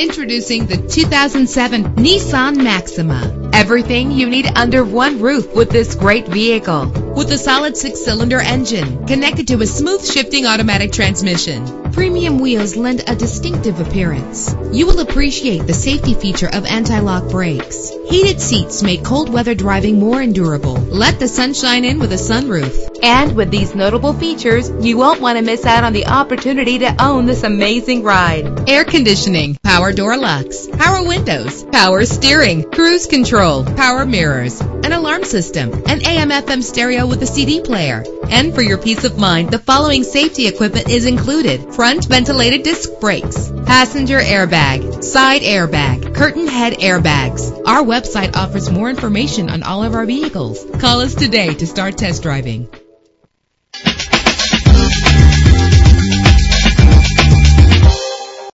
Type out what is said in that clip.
Introducing the 2007 Nissan Maxima. Everything you need under one roof with this great vehicle. With a solid 6-cylinder engine connected to a smooth shifting automatic transmission, premium wheels lend a distinctive appearance. You will appreciate the safety feature of anti-lock brakes. Heated seats make cold weather driving more endurable. Let the sunshine in with a sunroof. And with these notable features, you won't want to miss out on the opportunity to own this amazing ride. Air conditioning, power door locks, power windows, power steering, cruise control, power mirrors, an alarm system, an AM/FM stereo with a CD player. And for your peace of mind, the following safety equipment is included: front ventilated disc brakes, passenger airbag, side airbag, curtain head airbags. Our website offers more information on all of our vehicles. Call us today to start test driving.